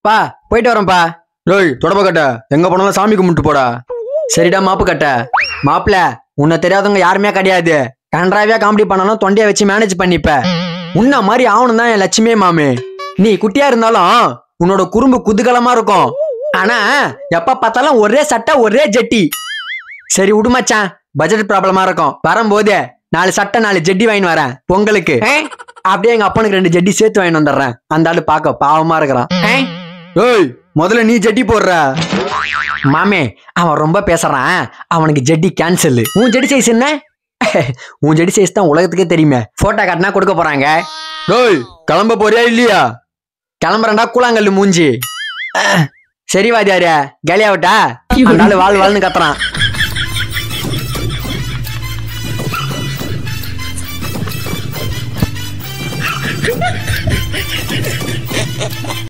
பா போயிட்டு வரேன்ப்பா. டேய் தொடப்ப கட்ட, எங்க போனாலும் சாமி கும்பிட்டு போடா. சரிடா மாப்பு கட்ட. மாப்பிள உன்னை தெரியாதவங்க யாருமே கிடையாது. கன்றாவியா காமெடி பண்ணாலும் தொண்டையை வச்சு மேனேஜ் பண்ணிப்ப. உன்ன மாதிரி ஆகணும் தான் என் லட்சுமியே மாமி. நீ குட்டியா இருந்தாலும் உன்னோட குறும்பு குதூகலமா இருக்கும். ஆனா எப்ப பார்த்தாலும் ஒரே சட்டை ஒரே ஜட்டி. சரி விடுமாச்சான், பட்ஜெட் ப்ராப்ளமா இருக்கும். வரும்போது 4 சட்டை 4 ஜட்டி வாங்கின்னு வரேன் பொங்கலுக்கு. அப்படியே எங்க அப்பனுக்கு 2 ஜட்டி சேர்த்து வாங்கிட்டு வந்துடுறேன். அந்த ஆளு பார்க்க பாவமா இருக்கிறான். ஏய் முதல்ல நீ ஜட்டி போடுற. மாமே அவன் ரொம்ப பேசுறான். அவனுக்கு ஜட்டி கேன்சல். உன் ஜட்டி சைஸ் என்ன? உன் ஜட்டி சைஸ் தான் உலகத்துக்கே தெரியுமே. போட்டோ காட்டினா கொடுக்க போறாங்க. டேய் கிளம்ப போறியா இல்லையா? கிளம்புறேன்டா கூழாங்கல்லு மூஞ்சி. சரி வாதியாரே கேலியாவட்டா. அந்த ஆளு வாழ் வாழ்னு கத்துறான்.